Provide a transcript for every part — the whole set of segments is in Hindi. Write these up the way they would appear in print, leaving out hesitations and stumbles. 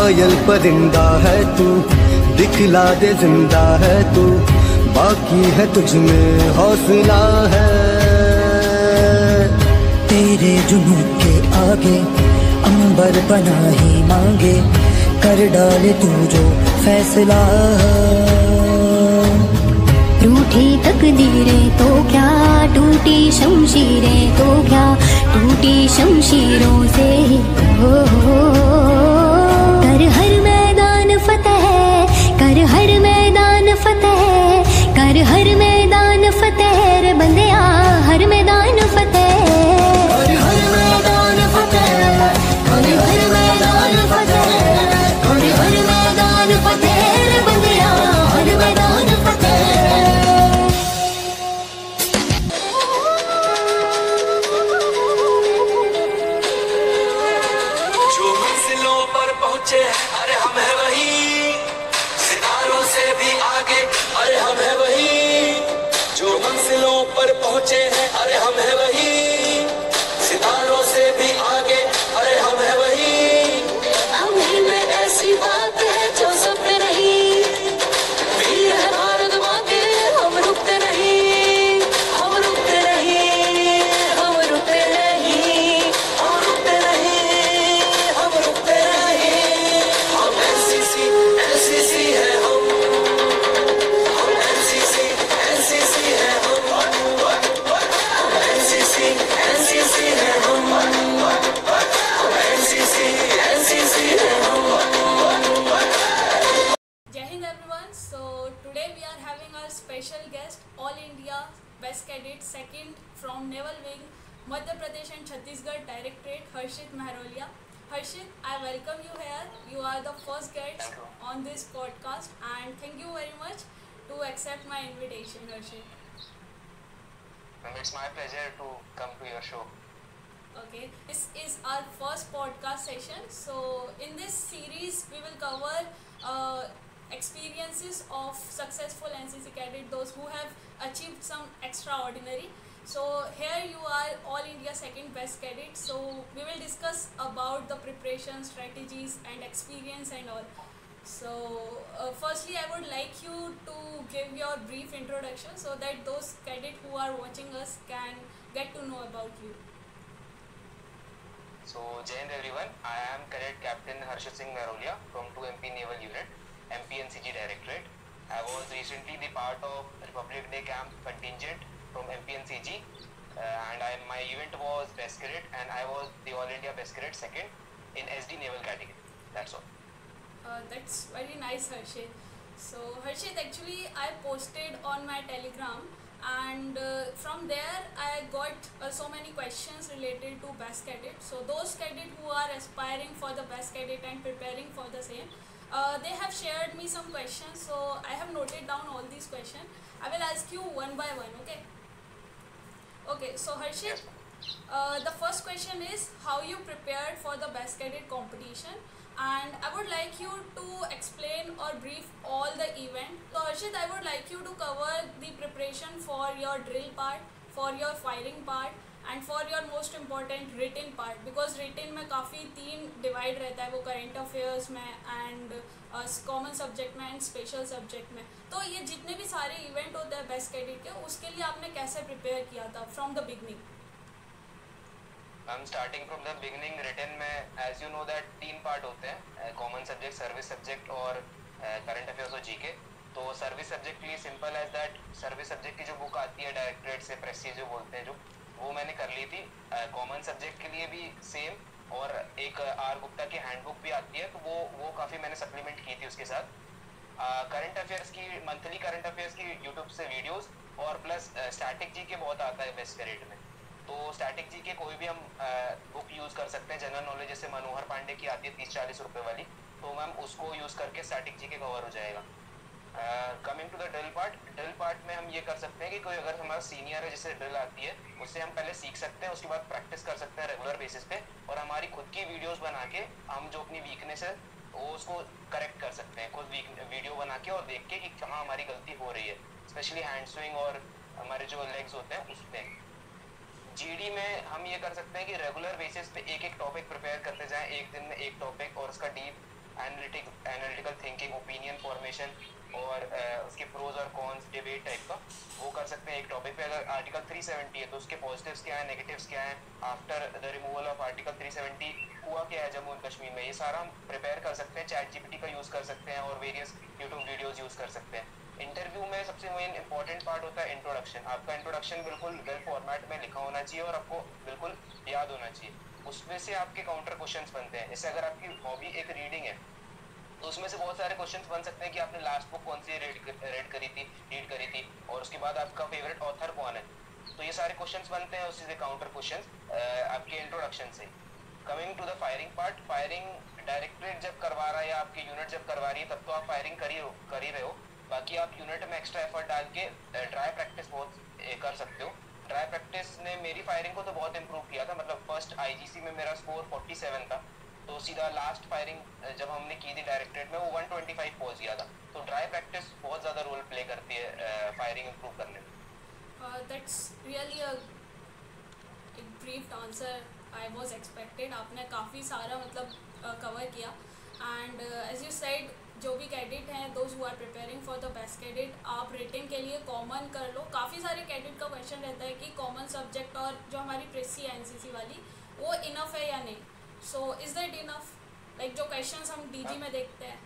घायल परिंदा है तू, दिखला दे जिंदा है तू, बाकी है तुझ में हौसला है। तेरे जुनून के आगे अंबर पनाही मांगे, कर डाले तू जो फैसला। रूठी तकदीरें तो क्या, टूटी शमशीरें तो क्या, टूटी शमशीरों से कर हर मैदान फतेह, कर हर मैदान फतेह, कर हर मैदान फतेह रे बंदिया, हर मैदान फतेह, कर हर मैदान फतेह, कर हर मैदान फतेह, कर हर मैदान फतेह रे बंदिया, हर मैदान फतेह। जो मंजिलों पर पहुंचे अरे हम है वही, सितारों से भी आगे अरे हम है वही। जो मंजिलों पर पहुंचे हैं अरे हम है वही, सितारों से भी आगे अरे हम है वही। अमीर में ऐसी बात है जो सब में नहीं, वीर है भारत माँ के, हम रुकते नहीं, हम रुकते नहीं, हम रुकते नहीं, हम रुकते नहीं, हम रुकते नहीं। हम एनसीसी है हम एनसीसी है हम एनसीसी है हम एनसीसी है हम। Jai Hind everyone. So today we are having our special guest, All India Best Cadet Second from Naval Wing, Madhya Pradesh and Chhattisgarh Directorate, Harshit Mehrolia. Harshit, I welcome you here. You are the first guest on this podcast and thank you very much to accept my invitation, Harshit. It's my pleasure to come to your show. Okay, this is our first podcast session. So in this series we will cover experiences of successful NCC cadet, those who have achieved some extraordinary. So here you are All India second best cadet, so we will discuss about the preparation strategies and experience and all. So firstly I would like you to give your brief introduction so that those cadets who are watching us can get to know about you. So, Jai Hind everyone, I am Cadet Captain Harshit Singh Mehrolia from 2MP Naval Unit, MPNCG Directorate. I was recently the part of Republic Day Camp contingent from MPNCG and my event was Best Cadet and I was the All India Best Cadet second in SD Naval category. That's all. That's very nice, Harshit. So Harshit, actually I posted on my Telegram and from there I got so many questions related to Best Cadet. So those cadets who are aspiring for the Best Cadet and preparing for the same, they have shared me some questions, so I have noted down all these questions. I will ask you one by one, okay? Okay, so Harshit, the first question is how you prepared for the Best Cadet competition, and I would like you to explain or brief all the event. So Harshit, I would like you to cover the preparation for your drill part, for your firing part and for your most important written part, because written में काफ़ी 3 divide रहता है, वो current affairs में and common subject में and special subject में. तो ये जितने भी सारे event होते हैं Best Cadet के, उसके लिए आपने कैसे prepare किया था from the beginning? I'm starting from the beginning. written में as you know that 3 part होते हैं, common subject, service subject और current affairs और GK. तो सर्विस सब्जेक्ट के लिए simple as that, service subject की जो बुक आती है डायरेक्टरेट से, प्रेस्टीज जो बोलते हैं, जो वो मैंने कर ली थी. कॉमन सब्जेक्ट के लिए भी सेम, और एक आर गुप्ता की हैंडबुक भी आती है, तो वो काफ़ी मैंने सप्लीमेंट की थी उसके साथ. करंट अफेयर्स की, मंथली करंट अफेयर्स की यूट्यूब से वीडियोस, और प्लस स्टैटिक जी के बहुत आता है बेस्ट कैडेट में. तो स्टैटिक जी के कोई भी हम बुक यूज़ कर सकते हैं. जनरल नॉलेज जैसे मनोहर पांडे की आती है 30-40 रुपये वाली, तो मैम उसको यूज़ करके स्टैटिक जी के कवर हो जाएगा. Coming to the drill part में हम ये कर सकते हैं कि कोई अगर हमारा सीनियर है जिससे ड्रिल आती है, उससे हम पहले सीख सकते हैं, उसके बाद प्रैक्टिस कर सकते हैं रेगुलर बेसिस पे, और हमारी खुद की वीडियोस बना के हम जो अपनी वीकनेस है वो उसको करेक्ट कर सकते हैं, खुद वीडियो बना के और देख के कि कहाँ हमारी गलती हो रही है, स्पेशली हैंड स्विंग और हमारे जो लेग्स होते हैं उस पर. जीडी में हम ये कर सकते हैं कि रेगुलर बेसिस पे एक टॉपिक प्रिपेयर करते जाएं, एक दिन में एक टॉपिक, और उसका deep analytical thinking, opinion formation और उसके प्रोज और कॉन्स, डिबेट टाइप का वो कर सकते हैं एक टॉपिक पे। अगर आर्टिकल 370 है तो उसके पॉजिटिव्स क्या हैं, नेगेटिव्स क्या हैं, after the removal of article 370 हुआ क्या है जम्मू एंड कश्मीर में, ये सारा हम प्रिपेयर कर सकते हैं। चैट जीपीटी का यूज़ कर सकते हैं और वेरियस यूट्यूब वीडियोज़ यूज़ कर सकते हैं। इंटरव्यू में सबसे मेन इंपॉर्टेंट पार्ट होता है इंट्रोडक्शन। आपका इंट्रोडक्शन बिल्कुल वेल फॉर्मेट में लिखा होना चाहिए और आपको बिल्कुल याद होना चाहिए। उसमें से आपके काउंटर क्वेश्चंस बनते हैं। जैसे अगर आपकी हॉबी एक रीडिंग है तो उसमें से बहुत सारे क्वेश्चंस बन सकते हैं कि आपने लास्ट बुक कौन सी रीड करी थी और उसके बाद आपका फेवरेट ऑथर कौन है। तो ये सारे क्वेश्चंस बनते हैं उसी से काउंटर क्वेश्चंस आपके इंट्रोडक्शन से। Coming to the firing part, firing directorate जब करवा रहा है या आपकी यूनिट जब करवा रही है तब तो आप फायरिंग कर ही रहे हो। बाकी आप यूनिट में एक्स्ट्रा एफर्ट डाल के ड्राई प्रैक्टिस बहुत कर सकते हो। ड्राई प्रैक्टिस ने मेरी फायरिंग को तो बहुत इंप्रूव किया था। मतलब फर्स्ट आईजीसी में मेरा स्कोर 47 था, तो सीधा लास्ट फायरिंग जब हमने की थी डायरेक्टरेट में वो 125 पहुंच गया था। तो ड्राई प्रैक्टिस बहुत ज़्यादा रोल प्ले करती है फायरिंग इंप्रूव करने में। That's really a brief answer I was expected. आपने काफ़ी सारा मतलब कवर किया। एंड एज यू सेड, जो भी कैडेट हैं, those who are preparing for the best cadet, आप रेटिंग के लिए कॉमन कर लो। काफ़ी सारे कैडेट का क्वेश्चन रहता है कि कॉमन सब्जेक्ट और जो हमारी प्रेसी है एनसीसी वाली वो इनफ है या नहीं। So is that enough? Like जो क्वेश्चंस हम डीजी में देखते हैं,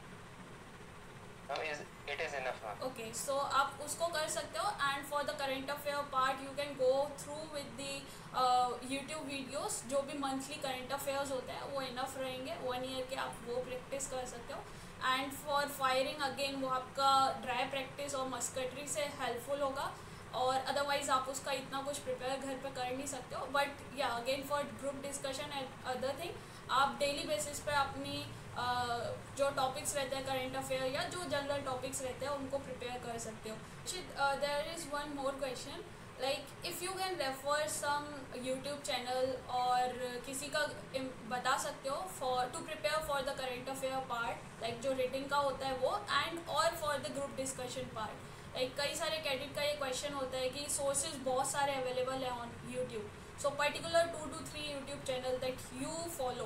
it is enough. Okay, so आप उसको कर सकते हो। And for the current affair part you can go through with the YouTube videos. जो भी मंथली करेंट अफेयर्स होते हैं वो इनफ रहेंगे, 1 ईयर के आप वो प्रैक्टिस कर सकते हो। एंड फॉर फायरिंग अगेन वो आपका ड्राई प्रैक्टिस और मस्कटरी से हेल्पफुल होगा, और अदरवाइज़ आप उसका इतना कुछ प्रिपेयर घर पे कर नहीं सकते हो। बट या again for group discussion and other thing आप डेली बेसिस पे अपनी जो टॉपिक्स रहते हैं करेंट अफेयर या जो जनरल टॉपिक्स रहते हैं उनको प्रिपेयर कर सकते हो। There is one more question, like if you can refer some YouTube channel और किसी का बता सकते हो for to prepare for the current affair part, like जो रेटिंग का होता है वो, एंड और for the group discussion part. Like कई सारे कैडेट का ये क्वेश्चन होता है कि सोर्सेज बहुत सारे अवेलेबल हैं on YouTube, so particular 2 to 3 YouTube channel that you follow.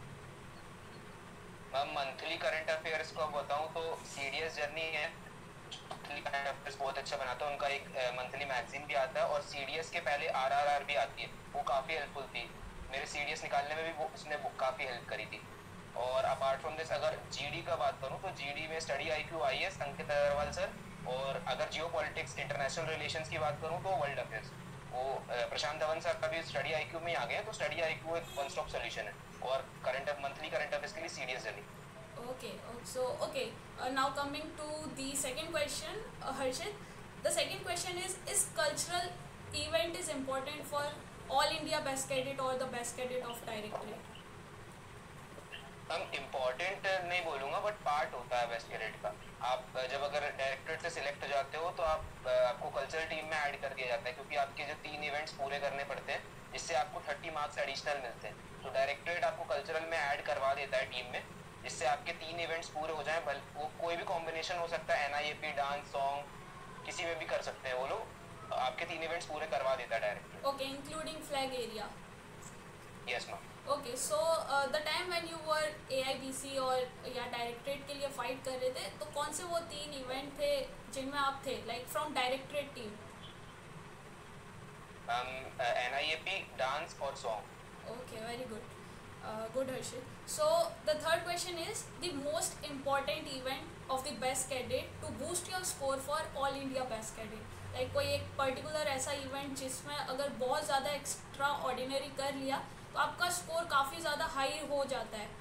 Ma'am monthly current affairs को बताऊं तो सीडीएस जर्नी है, मंथली करंट अफेयर्स बहुत अच्छा बनाता है। उनका एक मंथली मैगजीन भी आता है और सीडीएस के पहले आरआरआर भी आती है, वो काफ़ी हेल्पफुल थी। मेरे सीडीएस निकालने में भी वो उसने काफ़ी हेल्प करी थी। और अपार्ट फ्रॉम दिस अगर जीडी का बात करूं तो जीडी में study IQ IAS Ankit Agarwal sir, और अगर जियो पॉलिटिक्स इंटरनेशनल रिलेशंस की बात करूं तो वर्ल्ड अफेयर्स वो प्रशांत धवन सर का भी स्टडी आईक्यू में ही आ गया है। तो स्टडी आईक्यू एक वन स्टॉप सोल्यूशन है। और मंथली करंट अफेयर्स के लिए CDS journey. Okay, so okay, now coming to the second question, Harshit. The second question is cultural event is important for all India best cadet or the best cadet of directorate? हम इम्पोर्टेंट नहीं बोलूँगा बट पार्ट होता है बेस्ट कैडेट का। आप जब अगर डायरेक्टरेट से सिलेक्ट हो जाते हो तो आपको कल्चरल टीम में ऐड कर दिया जाता है, क्योंकि आपके जो 3 इवेंट्स पूरे करने पड़ते हैं जिससे आपको 30 मार्क्स एडिशनल मिलते हैं। तो डायरेक्टरेट आपको कल्चरल में ऐड करवा देता है टीम में, जिससे आपके 3 इवेंट्स पूरे हो जाएं। वो कोई भी कॉम्बिनेशन हो सकता है, एनआईएपी, डांस, सॉन्ग, किसी में भी कर सकते हैं वो लोग। आपके 3 इवेंट्स पूरे करवा देता है directorate. Okay, including flag area. Yes ma'am. Okay, so the time when you were AIBC और या डायरेक्टरेट के लिए फाइट कर रहे थे, तो कौन से वो 3 इवेंट थे जिनमें आप थे, like from directorate team? NIAP, dance और song. Okay, very good. Good, Harshit. So the third question is the most important event of the best cadet to boost your score for all India best cadet. Like कोई एक पर्टिकुलर ऐसा इवेंट जिसमें अगर बहुत ज़्यादा एक्स्ट्रा ऑर्डिनरी कर लिया तो आपका स्कोर काफ़ी ज़्यादा हाई हो जाता है।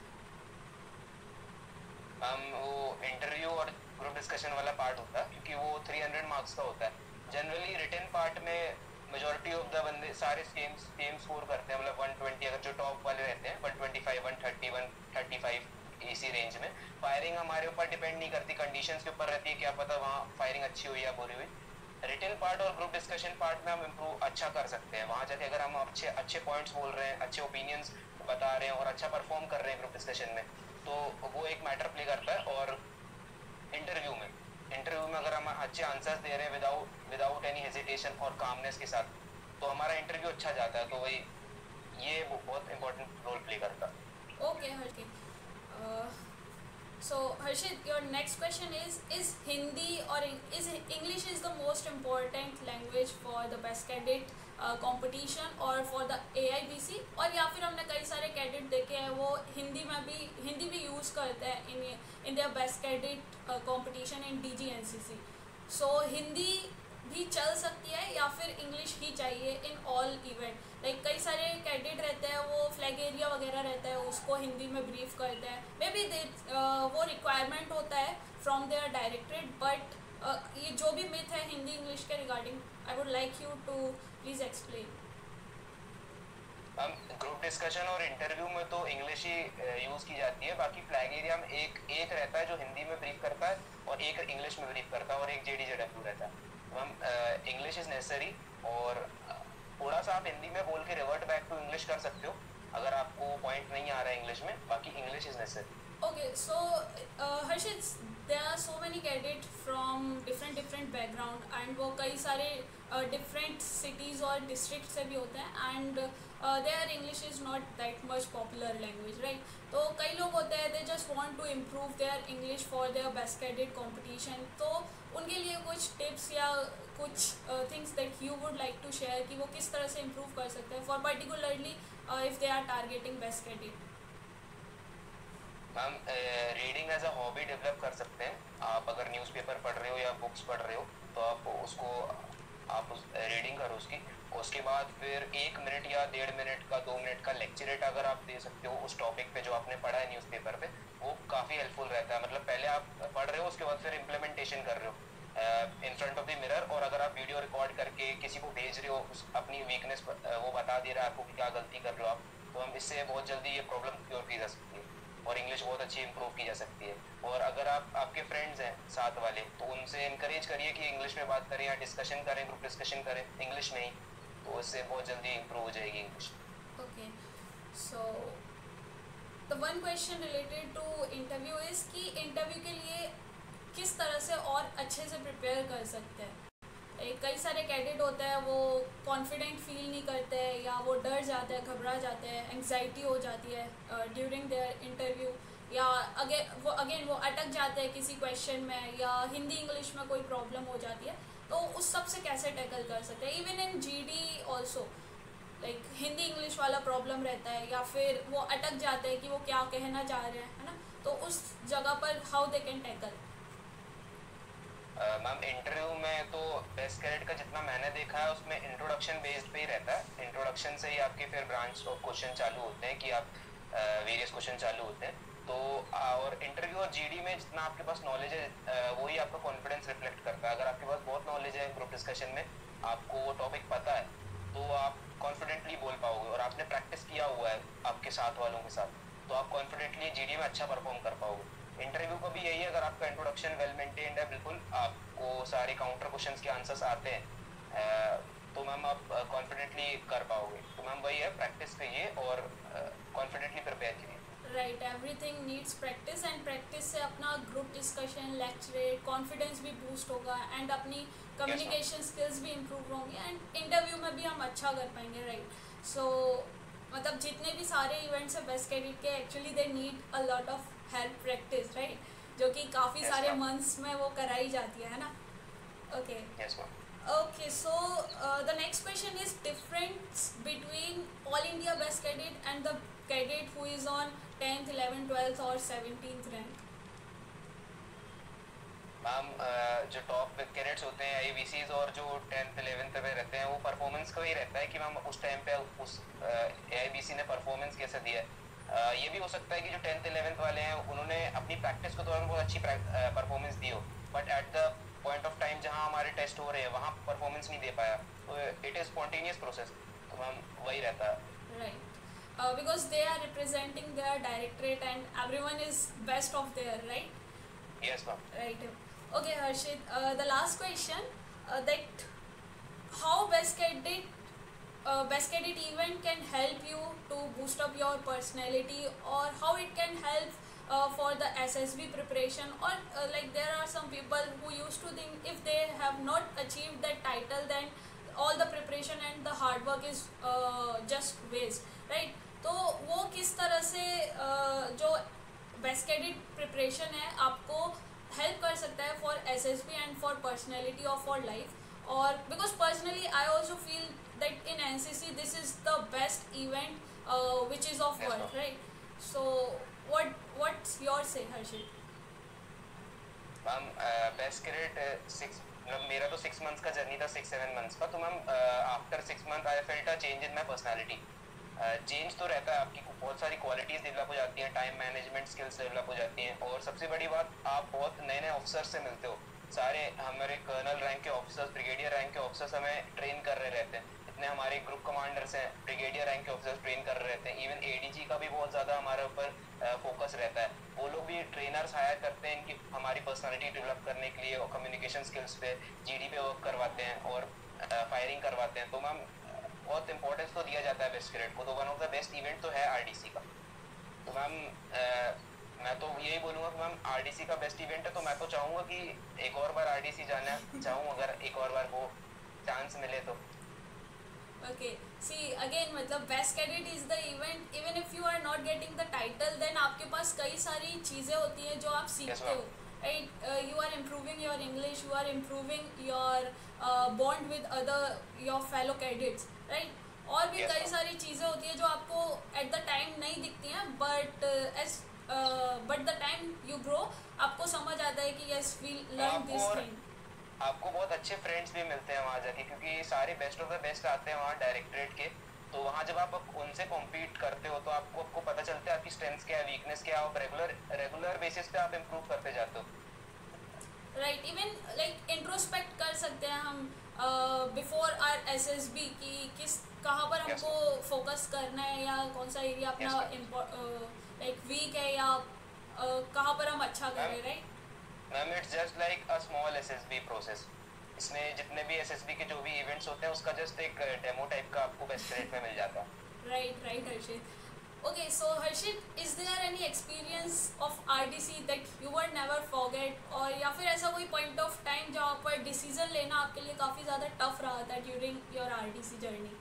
वो इंटरव्यू और ग्रुप डिस्कशन वाला पार्ट होता है, क्योंकि वो 300 मार्क्स का होता है। जनरली रिटन पार्ट में मेजॉरिटी ऑफ द बंदे सारे सेम स्कोर करते हैं, मतलब 120 अगर जो टॉप वाले रहते हैं 125, 130, 135 इसी रेंज में। फायरिंग हमारे ऊपर डिपेंड नहीं करती, कंडीशंस के ऊपर रहती है, क्या पता वहाँ फायरिंग अच्छी हुई या बुरी हुई। रिटन पार्ट और ग्रुप डिस्कशन पार्ट में हम इम्प्रूव अच्छा कर सकते हैं। वहाँ जाके अगर हम अच्छे पॉइंट्स बोल रहे हैं, अच्छे ओपिनियंस बता रहे हैं और अच्छा परफॉर्म कर रहे हैं ग्रुप डिस्कशन में, तो वो एक मैटर प्ले करता है। और इंटरव्यू में अगर हम अच्छे आंसर्स दे रहे हैं विदाउट एनी हेजिटेशन और कामनेस के साथ, तो हमारा इंटरव्यू अच्छा जाता है। तो वही ये बहुत इंपॉर्टेंट रोल प्ले करता है। ओके, हल्के So Harshit, your next question is Hindi or is English is the most important language for the best cadet competition और फॉर द AIBC, और या फिर हमने कई सारे कैडेट देखे हैं वो हिंदी भी यूज़ करते हैं in their best cadet competition in DGNCC. So Hindi भी चल सकती है या फिर इंग्लिश ही चाहिए इन ऑल इवेंट? लाइक कई सारे कैडेट रहते हैं वो फ्लैग एरिया वगैरह रहता है उसको हिंदी में ब्रीफ करते हैं, मे बी वो रिक्वायरमेंट होता है फ्रॉम देयर डायरेक्टरेट, बट ये जो भी मिथ है हिंदी इंग्लिश के regarding, I would like you to please explain. Group discussion और इंटरव्यू में तो इंग्लिश ही यूज़ की जाती है. बाकी फ्लैग एरिया में एक रहता है जो हिंदी में ब्रीफ करता है और एक इंग्लिश में ब्रीफ करता है और एक JDJW रहता है. मैम इंग्लिश इज़ नेसेसरी और थोड़ा सा आप हिंदी में बोल के रिवर्ट बैक टू इंग्लिश कर सकते हो अगर आपको पॉइंट नहीं आ रहा है इंग्लिश में. बाकी English is necessary. Okay, so Harshit, there are so many cadets from different background and वो कई सारे different cities और districts से भी होते हैं and their English is not that much popular language, right? तो कई लोग होते हैं they just want to improve their English for their best cadet competition. तो उनके लिए कुछ tips या कुछ things that you would like to share कि वो किस तरह से improve कर सकते हैं for particularly if they are targeting best cadet. Ma'am reading as a hobby develop कर सकते हैं. आप अगर न्यूज़पेपर पढ़ रहे हो या बुक्स पढ़ रहे हो तो आप रीडिंग करो उसके बाद फिर 1 मिनट या 1.5 मिनट का 2 मिनट का लेक्चरेट अगर आप दे सकते हो उस टॉपिक पे जो आपने पढ़ा है न्यूज़पेपर पे, वो काफ़ी हेल्पफुल रहता है. मतलब पहले आप पढ़ रहे हो उसके बाद फिर इम्प्लीमेंटेशन कर रहे हो in front of the mirror, और अगर आप वीडियो रिकॉर्ड करके किसी को भेज रहे हो अपनी वीकनेस वो बता दे रहा है आपको कि क्या गलती कर रहे हो आप, तो हम इससे बहुत जल्दी ये प्रॉब्लम क्योर की जा सकती है और इंग्लिश बहुत अच्छी इंप्रूव की जा सकती है. और अगर आपके फ्रेंड्स हैं साथ वाले तो उनसे इनकरेज करिए कि इंग्लिश में बात करें या डिस्कशन करें, ग्रुप डिस्कशन करें इंग्लिश में ही, तो इससे बहुत जल्दी इंप्रूव हो जाएगी English. Okay, so the one question related to interview is कि इंटरव्यू के लिए किस तरह से और अच्छे से प्रिपेयर कर सकते हैं? कई सारे कैडेट होते हैं वो कॉन्फिडेंट फील नहीं करते हैं या वो डर जाते हैं, घबरा जाते हैं, एंग्जाइटी हो जाती है ड्यूरिंग देयर इंटरव्यू, या अगेन वो अटक जाते हैं किसी क्वेश्चन में या हिंदी इंग्लिश में कोई प्रॉब्लम हो जाती है, तो उस सब से कैसे टैकल कर सकते हैं? Even in GD also like Hindi English वाला प्रॉब्लम रहता है या फिर वो अटक जाते हैं कि वो क्या कहना चाह रहे हैं, है ना, तो उस जगह पर how they can tackle? Ma'am interview में तो बेस्ट कैडेट का जितना मैंने देखा है उसमें इंट्रोडक्शन बेस्ड पे ही रहता है. इंट्रोडक्शन से ही आपके फिर ब्रांच ऑफ क्वेश्चन चालू होते हैं कि आप वेरियस क्वेश्चन चालू होते हैं. तो और इंटरव्यू और GD में जितना आपके पास नॉलेज है वही आपका कॉन्फिडेंस रिफ्लेक्ट करता है. अगर आपके पास बहुत नॉलेज है ग्रुप डिस्कशन में, आपको वो टॉपिक पता है, तो आप कॉन्फिडेंटली बोल पाओगे और आपने प्रैक्टिस किया हुआ है आपके साथ वालों के साथ, तो आप कॉन्फिडेंटली GD में अच्छा परफॉर्म कर पाओगे. इंटरव्यू का भी यही है, अगर आपका इंट्रोडक्शन वेल मेंटेन्ड है, बिल्कुल आपको सारे काउंटर क्वेश्चंस के आंसर्स आते हैं, तो मैम आप कॉन्फिडेंटली कर पाओगे. तो मैम वही है, प्रैक्टिस करिए और कॉन्फिडेंटली प्रिपेयर कीजिए. Right, everything needs practice and practice से अपना ग्रुप डिस्कशन, लेक्चरेट, कॉन्फिडेंस भी बूस्ट होगा एंड अपनी कम्युनिकेशन स्किल्स भी इम्प्रूव होंगी एंड इंटरव्यू में भी हम अच्छा कर पाएंगे. राइट, सो मतलब जितने भी सारे इवेंट्स है बेस्ट कैडेट के, actually they need a lot of help practice, right, जो कि काफ़ी सारे मंथ्स में वो कराई जाती है ना. Okay, okay, so the next question is difference between all India best cadet and the cadet who is on 10th, 11th, 12th or 17th rank. Ma'am जो टॉप कैडेट्स होते हैं AIBCs और जो 10th 11th पे रहते हैं वो परफॉर्मेंस का ही रहता है कि मैम उस टाइम पे उस AIBC ने परफॉर्मेंस कैसे दिया है. ये भी हो सकता है कि जो 10th 11th वाले हैं उन्होंने अपनी प्रैक्टिस के दौरान बहुत अच्छी परफॉर्मेंस दी हो, but at the point of time जहाँ हमारे टेस्ट हो रहे हैं वहाँ परफॉर्मेंस नहीं दे पाया, तो इट इज़ स्पॉन्टेनियस प्रोसेस, तो मैम वही रहता है. Right, because they are representing their directorate and everyone is best of their, right? Yes ma'am. Right. Okay Harshit, the last question, that how best cadet event can help you to boost up your personality, or how it can help for the SSB preparation, or like there are some people who used to think if they have not achieved that title then all the preparation and the hard work is just waste, right? तो वो किस तरह से जो बेस्ट कैडेट प्रिपरेशन है आपको हेल्प कर सकता है for SSB and for personality और फॉर लाइफ. और because personally I also feel that in NCC this is the best event which is of worth, right? So what's your say Harshit? Ma'am best cadet मेरा तो 6 मंथ्स का जर्नी था, 6-7 मंथ्स का. तो ma'am after 6 month I felt a change in my personality. Change तो रहता है, आपकी बहुत सारी क्वालिटीज़ डेवलप हो जाती हैं, टाइम मैनेजमेंट स्किल्स डेवलप हो जाती हैं, और सबसे बड़ी बात आप बहुत नए नए ऑफिसर्स से मिलते हो. सारे हमारे कर्नल रैंक के ऑफिसर्स, ब्रिगेडियर रैंक के ऑफिसर्स हमें ट्रेन कर रहे रहते हैं. इतने हमारे ग्रुप कमांडर्स हैं, ब्रिगेडियर रैंक के ऑफिसर्स ट्रेन कर रहे रहते हैं. इवन ADG का भी बहुत ज़्यादा हमारे ऊपर फोकस रहता है. वो लोग भी ट्रेनर्स हायर करते हैं इनकी हमारी पर्सनालिटी डेवलप करने के लिए, और कम्युनिकेशन स्किल्स पे, GD पे वर्क करवाते हैं और फायरिंग करवाते हैं. तो मैम बहुत इंपॉर्टेंस तो दिया जाता है बेस्ट कैडेट को. तो one of the best event तो है RDC का. तो मैम मैं तो यही बोलूँगा कि मैम RDC का बेस्ट इवेंट है. तो मैं तो चाहूँगा कि एक और बार RDC जाना चाहूँ, अगर एक और बार वो चांस मिले तो. Okay, see again मतलब best cadet is the event. Even if you are not getting the title, then आपके पास कई सारी चीज़ें होती हैं जो आप सीखते हो, right? You are improving your English, you are improving your bond with other your fellow cadets, right? और भी कई सारी चीज़ें होती हैं जो आपको एट द टाइम नहीं दिखती हैं, but the time you grow आपको समझ आता है कि yes we learn this thing. आपको बहुत अच्छे फ्रेंड्स भी मिलते हैं वहाँ जाके, क्योंकि सारे बेस्ट ऑफ द बेस्ट आते हैं वहाँ डायरेक्टरेट के. तो वहाँ जब आप उनसे कॉम्पीट करते हो तो आपको पता चलता है आपकी स्ट्रेंथ्स क्या है, वीकनेस क्या है, और रेगुलर बेसिस पे आप इम्प्रूव करते जाते हो. राइट, इवन लाइक इंट्रोस्पेक्ट कर सकते हैं हम बिफोर आर SSB कि कहाँ पर हमको फोकस करना है, या कौन सा एरिया अपना लाइक वीक है, या कहाँ पर हम अच्छा कर रहे हैं, right? Ma'am it's just like a small SSB process. इसमें जितने भी SSB के जो भी इवेंट्स होते हैं उसका जस्ट एक डेमो टाइप का आपको बेस्ट कैडेट में मिल जाता है. Right Harshit. Okay, so Harshit, is there any experience of RDC that you would never forget, और या फिर ऐसा कोई point of time जहाँ पर decision लेना आपके लिए काफ़ी ज़्यादा tough रहा था during your RDC journey?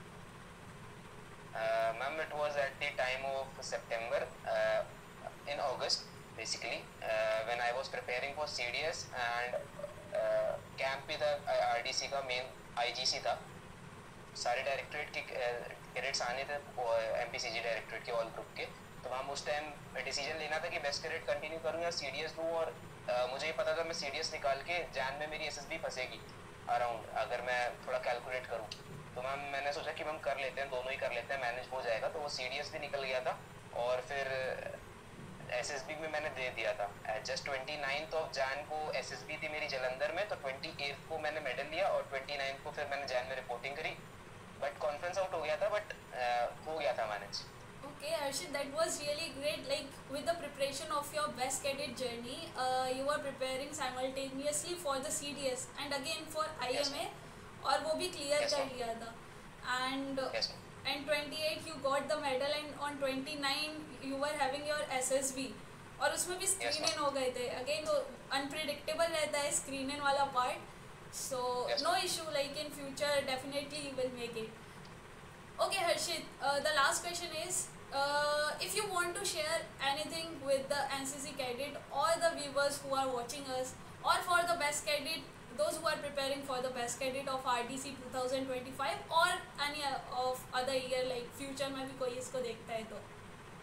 Ma'am, it was at the time of September, in August basically, when I was preparing for CDS and camp भी था RDC का main IGC था. सारे डायरेक्टरेट के कैडेट्स आने थे, MPCG डायरेक्टरेट के ऑल ग्रुप के. तो हम उस टाइम डिसीजन लेना था कि बेस्ट कैडेट कंटिन्यू करूँ या CDS दूँ. और मुझे ये पता था मैं CDS निकाल के जैन में मेरी SSB फंसेगी अराउंड, अगर मैं थोड़ा कैलकुलेट करूँ. तो मैम मैंने सोचा कि हम कर लेते हैं, दोनों ही कर लेते हैं, मैनेज हो जाएगा. तो वो CDS भी निकल गया था और फिर SSB में मैंने दे दिया था. जस्ट 29th ऑफ जैन को SSB थी मेरी जलंधर में, तो 28th को मैंने मेडल लिया और 29th को फिर मैंने जैन में रिपोर्टिंग करी. बट कॉन्फ्रेंस आउट हो गया था, बट हो गया था manage. Okay, Harshit, that was really great. Like with the preparation of your best cadet journey, you were preparing simultaneously for the CDS and again for IMA, और वो भी clear कर लिया था. And 28 you got the medal, and on 29 you were having your SSB, और उसमें भी screen in हो गए थे. Again तो unpredictable रहता है screen in वाला part. So no issue, like in future definitely you will make it. Okay Harshit, the last question is, if you want to share anything with the NCC cadet or the viewers who are watching us, or for the best cadet, those who are preparing for the best cadet of RDC 2025 or any of other year, like future में भी कोई इसको देखता है तो.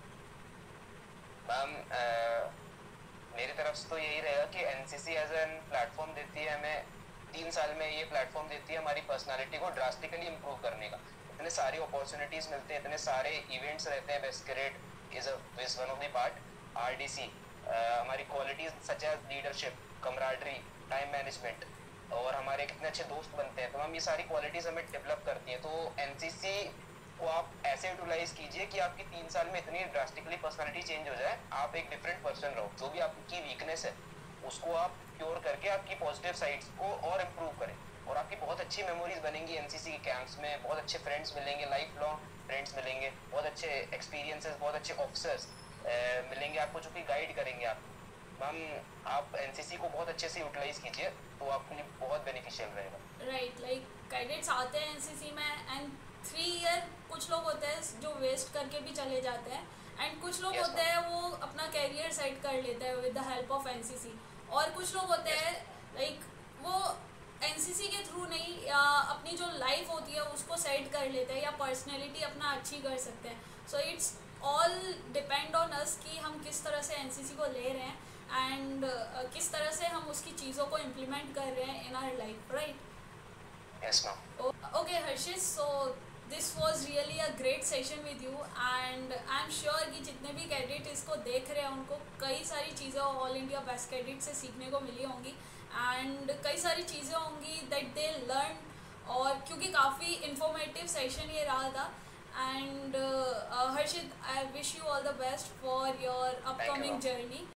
मैम मेरी तरफ से तो यही रहेगा कि NCC एज एन प्लेटफॉर्म देती है हमें, 3 साल में ये प्लेटफॉर्म देती है हमारी पर्सनालिटी को ड्रास्टिकली इम्प्रूव करने का. इतने सारे अपॉर्चुनिटीज़ मिलते हैं, इतने सारे इवेंट्स रहते हैं. Best cadet is one of the part. RDC हमारी qualities such as leadership, camaraderie, time management, और हमारे कितने अच्छे दोस्त बनते हैं. तो हम ये सारी क्वालिटीज़ हमें डेवलप करती हैं. तो NCC को आप ऐसे यूटिलाइज कीजिए कि आपकी 3 साल में इतनी ड्रास्टिकली पर्सनालिटी चेंज हो जाए, आप एक डिफरेंट पर्सन रहो. जो भी आपकी वीकनेस है उसको आप क्योर करके आपकी पॉजिटिव साइड्स को और इम्प्रूव करें, और आपकी बहुत अच्छी मेमोरीज बनेंगी NCC के कैंप्स में. बहुत अच्छे फ्रेंड्स मिलेंगे, लाइफ लॉन्ग फ्रेंड्स मिलेंगे, बहुत अच्छे एक्सपीरियंसेस, बहुत अच्छे ऑफिसर्स मिलेंगे आपको जो कि गाइड करेंगे आपको. मैम आप NCC को बहुत अच्छे से यूटिलाइज कीजिए, तो आपके लिए बहुत बेनिफिशियल रहेगा. राइट, लाइक कैडेट्स आते हैं NCC में, एंड 3 ईयर कुछ लोग होते हैं जो वेस्ट करके भी चले जाते हैं, एंड कुछ लोग Yes, होते हैं वो अपना कैरियर सेट कर लेते हैं with the help of NCC, और कुछ लोग होते हैं लाइक वो एनसीसी के थ्रू नहीं या अपनी जो लाइफ होती है उसको सेट कर लेते हैं या पर्सनैलिटी अपना अच्छी कर सकते हैं. So it's all depend on us कि हम किस तरह से एनसीसी को ले रहे हैं एंड किस तरह से हम उसकी चीज़ों को इम्प्लीमेंट कर रहे हैं in our life, right? Yes, ma'am. Okay, Harshit, so this was really a great session with you and I'm sure कि जितने भी कैडेट इसको देख रहे हैं उनको कई सारी चीज़ें ऑल इंडिया बेस्ट कैडेट से सीखने को मिली होंगी एंड कई सारी चीज़ें होंगी दैट दे लर्न, और क्योंकि काफ़ी इंफॉर्मेटिव सेशन ये रहा था. And Harshit, I wish you all the best for your upcoming ma'am. journey.